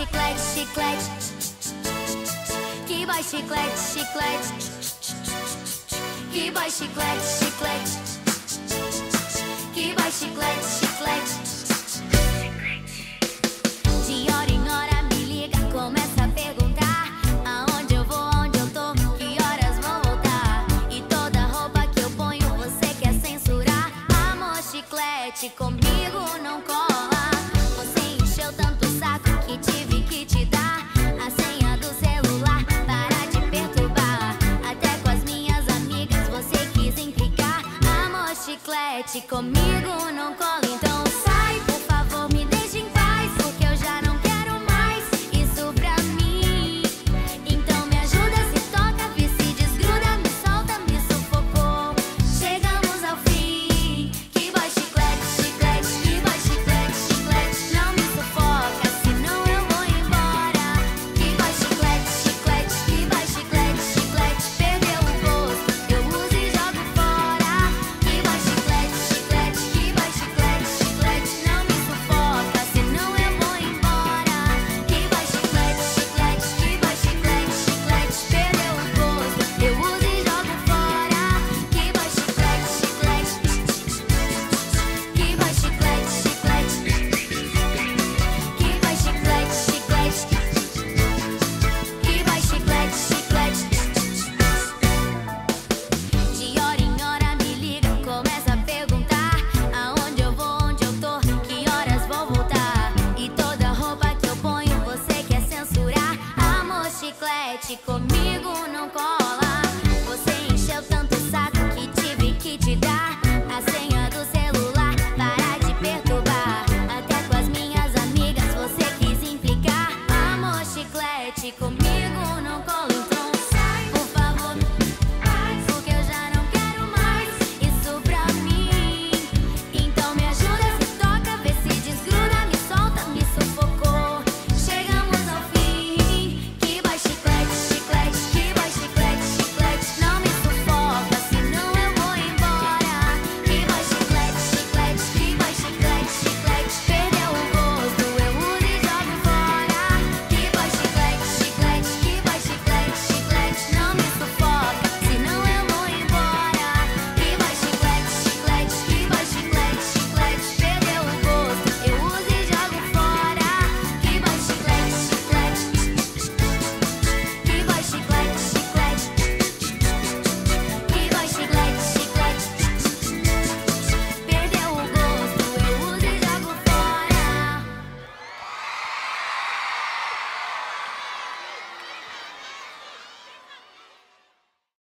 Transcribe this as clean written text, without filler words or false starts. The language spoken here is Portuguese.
chiclete, chiclete. Que boy chiclete, chiclete. Que boy chiclete, chiclete. Que boy chiclete, chiclete. De hora em hora me liga, começa a perguntar aonde eu vou, onde eu tô, que horas vou voltar. E toda roupa que eu ponho você quer censurar. Amor, chiclete, comigo não cola. Você encheu tanto o saco que tive que te dar a senha do celular. Para de perturbar, até com as minhas amigas você quis implicar. Amor, chiclete, comigo não cola.